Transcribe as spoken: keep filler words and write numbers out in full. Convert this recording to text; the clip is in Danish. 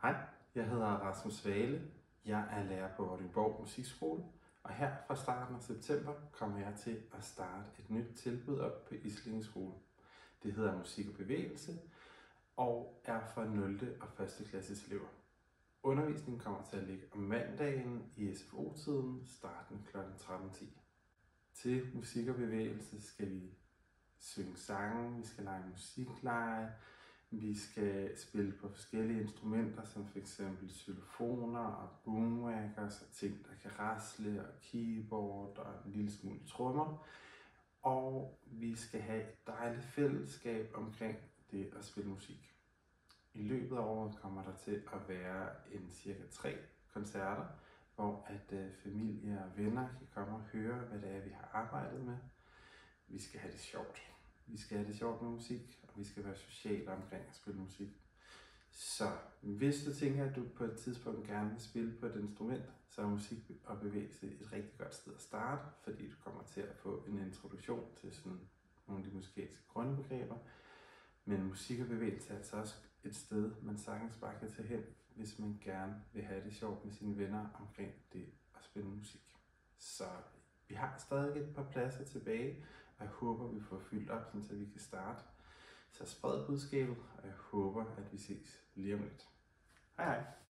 Hej, jeg hedder Rasmus Svale. Jeg er lærer på Vordingborg Musikskole, og her fra starten af september kommer jeg til at starte et nyt tilbud op på Islinge Skole. Det hedder Musik og Bevægelse og er for nul og første klasses elever. Undervisningen kommer til at ligge om mandagen i S F O-tiden, starten klokken tretten ti. Til Musik og Bevægelse skal vi synge sange, vi skal lege musikleje, vi skal spille på forskellige instrumenter, som f.eks. xylofoner og boomwhackers og ting, der kan rasle, og keyboard og en lille smule trommer. Og vi skal have et dejligt fællesskab omkring det at spille musik. I løbet af året kommer der til at være en cirka tre koncerter, hvor at øh, familie og venner kan komme og høre, hvad det er, vi har arbejdet med. Vi skal have det sjovt. Vi skal have det sjovt med musik, og vi skal være sociale omkring at spille musik. Så hvis du tænker, at du på et tidspunkt gerne vil spille på et instrument, så er musik og bevægelse et rigtig godt sted at starte, fordi du kommer til at få en introduktion til sådan nogle af de musikalske grundbegreber. Men musik og bevægelse er altså også et sted, man sagtens bare kan tage hen, hvis man gerne vil have det sjovt med sine venner omkring det at spille musik. Så vi har stadig et par pladser tilbage, og jeg håber, vi får fyldt op, så vi kan starte. Så spred budskabet, og jeg håber, at vi ses lige om lidt. Hej hej!